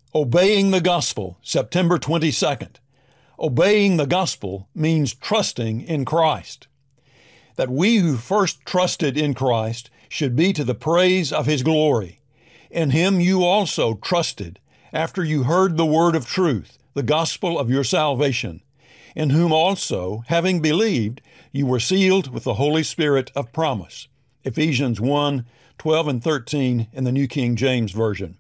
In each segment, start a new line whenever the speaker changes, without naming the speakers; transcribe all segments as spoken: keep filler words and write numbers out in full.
Obeying the Gospel, September twenty-second. Obeying the Gospel means trusting in Christ. That we who first trusted in Christ should be to the praise of His glory. In Him you also trusted, after you heard the word of truth, the gospel of your salvation, in whom also, having believed, you were sealed with the Holy Spirit of promise. Ephesians one, twelve and thirteen in the New King James Version.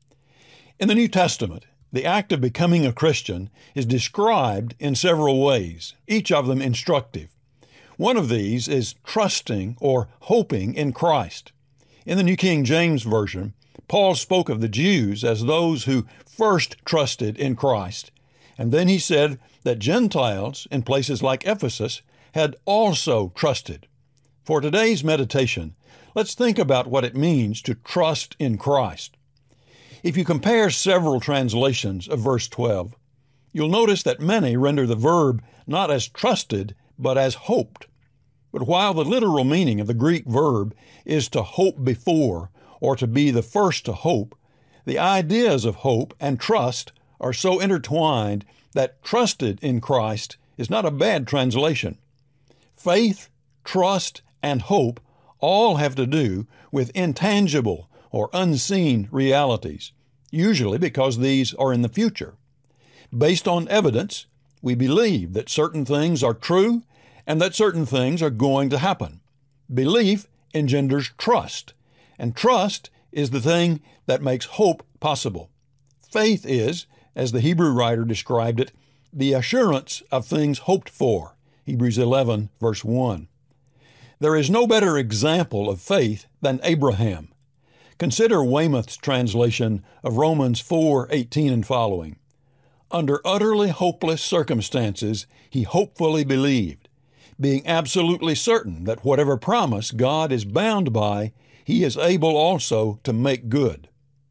In the New Testament, the act of becoming a Christian is described in several ways, each of them instructive. One of these is trusting or hoping in Christ. In the New King James Version, Paul spoke of the Jews as those who first trusted in Christ, and then he said that Gentiles in places like Ephesus had also trusted. For today's meditation, let's think about what it means to trust in Christ. If you compare several translations of verse twelve, you'll notice that many render the verb not as trusted, but as hoped. But while the literal meaning of the Greek verb is to hope before, or to be the first to hope, the ideas of hope and trust are so intertwined that trusted in Christ is not a bad translation. Faith, trust, and hope all have to do with intangible or unseen realities, usually because these are in the future. Based on evidence, we believe that certain things are true and that certain things are going to happen. Belief engenders trust, and trust is the thing that makes hope possible. Faith is, as the Hebrew writer described it, the assurance of things hoped for, Hebrews eleven, verse one. There is no better example of faith than Abraham. Consider Weymouth's translation of Romans four, eighteen and following. Under utterly hopeless circumstances, he hopefully believed, being absolutely certain that whatever promise God is bound by, He is able also to make good.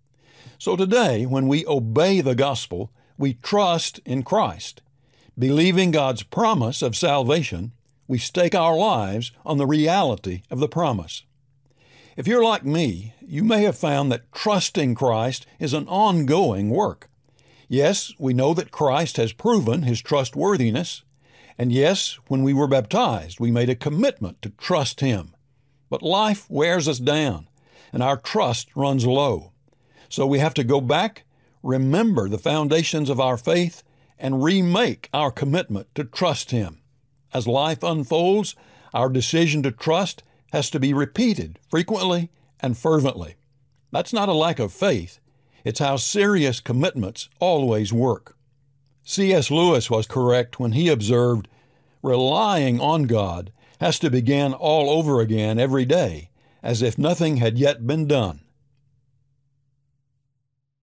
So today, when we obey the gospel, we trust in Christ. Believing God's promise of salvation, we stake our lives on the reality of the promise. If you're like me, you may have found that trusting Christ is an ongoing work. Yes, we know that Christ has proven His trustworthiness, and yes, when we were baptized, we made a commitment to trust Him. But life wears us down, and our trust runs low. So we have to go back, remember the foundations of our faith, and remake our commitment to trust Him. As life unfolds, our decision to trust has to be repeated frequently and fervently. That's not a lack of faith. It's how serious commitments always work. C S Lewis was correct when he observed, relying on God has to begin all over again every day, as if nothing had yet been done.